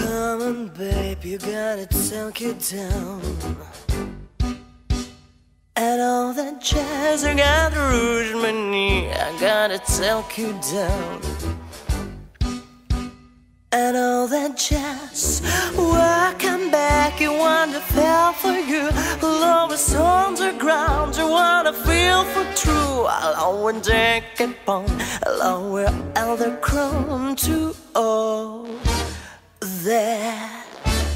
Come on, babe, you gotta take it down. And all that jazz, I gotta rouge my knee, I gotta take you down. And all that jazz, welcome back, you want to feel for you. Love is underground, you wanna feel for true. Along when they get on, along where elder crown to all that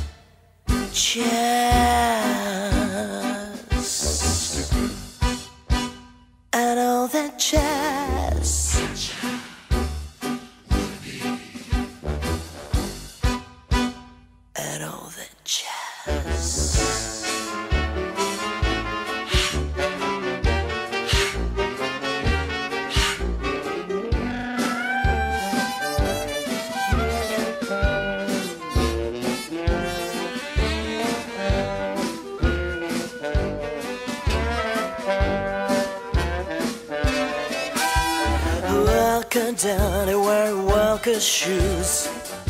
jazz. And all that jazz. And all that jazz. Walking down and wearing walker shoes.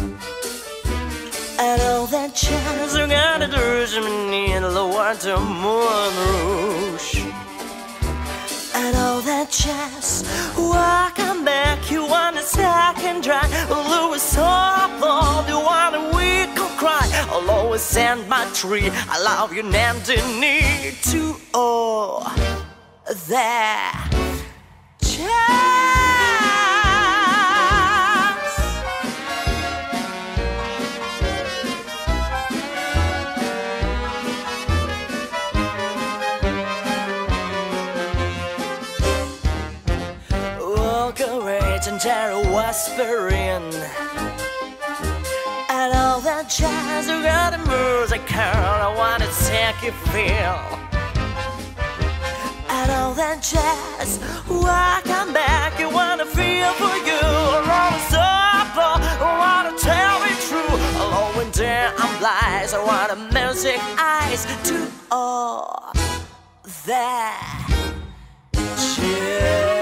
And all that jazz, I gotta rouge my knee and lower to Moulin Rouge. And all that jazz, welcome back, you want a second dry. Louis Hawthorne, you want a week of cry. I'll always send my tree, I love you, Nandini, to all that jazz. And Jerry whispering. And all that jazz, you got a music, girl, I wanna take you feel. And all that jazz, welcome back, you wanna feel for you. Around the circle, I wanna tell me true. Alone when there I'm blind, I want a music eyes to all that jazz.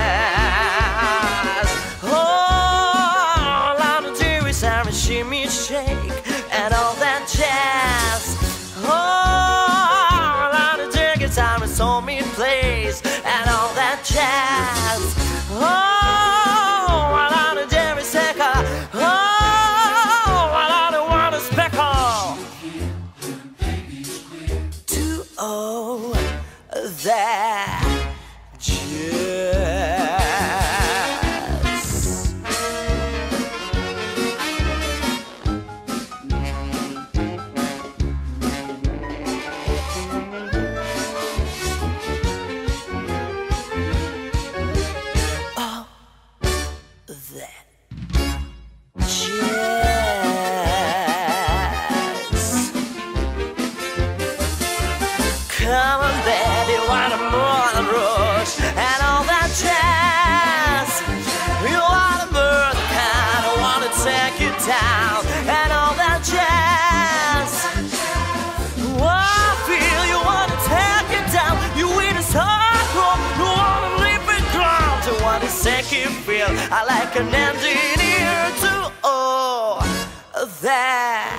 Shimmy, shake, and all that jazz. Oh, a lot of jiggy time and so many plays, and all that jazz. Oh, a lot of Jerry Secker. Oh, a lot of water speckle. To all that jazz. Come on, baby, want a Moulin Rouge and all that jazz. You want a murder kind, I wanna take you down and all that jazz. Oh, I feel you wanna take it down. You in a circle, you wanna leave it ground. You wanna take you feel I like an ending here to all that.